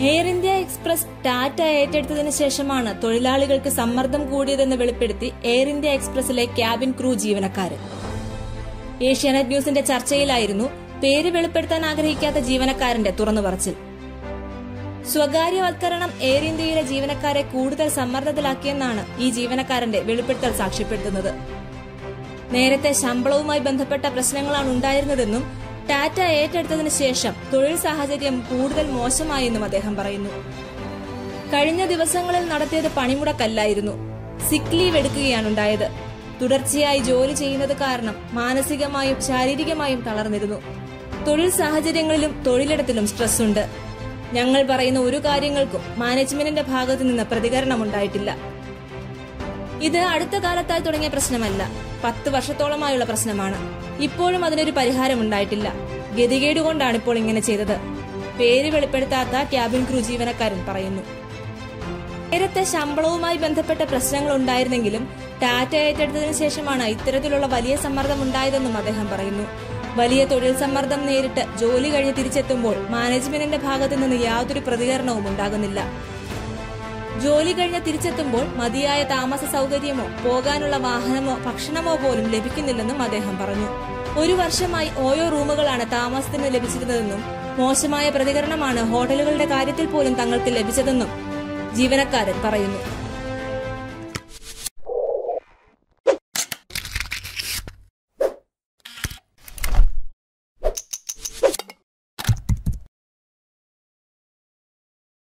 Air India express Tata ഏറ്റെടുത്തതിനു ശേഷമാണ് തൊഴിലാളികൾക്ക് സമ്മർദ്ദം കൂടിയതെന്ന് വെളിപ്പെടുത്തി എയർ ഇന്ത്യ എക്സ്പ്രസിലെ ക്യാബിൻ ക്രൂ ജീവനക്കാരൻ. ഏഷ്യാനെറ്റ് ന്യൂസിന്റെ ചർച്ചയിലായിരുന്നു പേര് വെളിപ്പെടുത്താൻ ആഗ്രഹിക്കാത്ത ജീവനക്കാരന്റെ തുറന്നുപറച്ചിൽ. സ്വകാര്യവൽക്കരണം എയർ ഇന്ത്യയിലെ ജീവനക്കാരെ കൂടുതൽ സമ്മർദ്ദത്തിലാക്കിയെന്നാണ് ഈ ജീവനക്കാരന്റെ വെളിപ്പെടുത്തൽ സാക്ഷ്യപ്പെടുത്തുന്നത്. നേരത്തെ ശമ്പളവുമായി ബന്ധപ്പെട്ട പ്രശ്നങ്ങളാണ് ഉണ്ടായിരുന്നതെന്നും ടാറ്റ ഏറ്റെടുത്തതിനു ശേഷം തൊഴിൽ സാഹചര്യം കൂടുതൽ മോശമായെന്നും അദ്ദേഹം പറയുന്നു. കഴിഞ്ഞ ദിവസങ്ങളിൽ നടത്തിയത് പണിമുടക്കല്ലായിരുന്നു, സിക്ക് ലീവ് എടുക്കുകയാണുണ്ടായത്. തുടർച്ചയായി ജോലി ചെയ്യുന്നത് കാരണം മാനസികമായും ശാരീരികമായും തളർന്നിരുന്നു. തൊഴിൽ സാഹചര്യങ്ങളിലും തൊഴിലിടത്തിലും സ്ട്രെസ് ഉണ്ട്. ഞങ്ങൾ പറയുന്ന ഒരു കാര്യങ്ങൾക്കും മാനേജ്മെന്റിന്റെ ഭാഗത്തു നിന്ന് പ്രതികരണമുണ്ടായിട്ടില്ല. ഇത് അടുത്ത കാലത്തായി തുടങ്ങിയ പ്രശ്നമല്ല, 10 വർഷത്തോളമായുള്ള പ്രശ്നമാണ്. ഇപ്പോഴും അതിനൊരു പരിഹാരമുണ്ടായിട്ടില്ല. ഗതികേടുകൊണ്ടാണ് ഇപ്പോൾ ഇങ്ങനെ ചെയ്തത്. പേര് വെളിപ്പെടുത്താത്ത ക്യാബിൻ ക്രൂ ജീവനക്കാരൻ പറയുന്നു. നേരത്തെ ശമ്പളവുമായി ബന്ധപ്പെട്ട പ്രശ്നങ്ങൾ ഉണ്ടായിരുന്നെങ്കിലും ടാറ്റ ഏറ്റെടുത്തതിനു ശേഷമാണ് ഇത്തരത്തിലുള്ള വലിയ സമ്മർദ്ദം ഉണ്ടായതെന്നും അദ്ദേഹം പറയുന്നു. വലിയ തൊഴിൽ സമ്മർദ്ദം നേരിട്ട് ജോലി കഴിഞ്ഞ് തിരിച്ചെത്തുമ്പോൾ മാനേജ്മെന്റിന്റെ ഭാഗത്തു നിന്ന് യാതൊരു പ്രതികരണവും ഉണ്ടാകുന്നില്ല. ജോലി കഴിഞ്ഞ് തിരിച്ചെത്തുമ്പോൾ മതിയായ താമസ സൗകര്യമോ പോകാനുള്ള വാഹനമോ ഭക്ഷണമോ പോലും ലഭിക്കുന്നില്ലെന്നും അദ്ദേഹം പറഞ്ഞു. 1 വർഷമായി ഓയോ റൂമുകളാണ് താമസത്തിന് ലഭിച്ചിരുന്നതെന്നും മോശമായ പ്രതികരണമാണ് ഹോട്ടലുകളുടെ കാര്യത്തിൽ പോലും തങ്ങൾക്ക് ലഭിച്ചതെന്നും ജീവനക്കാരൻ പറയുന്നു.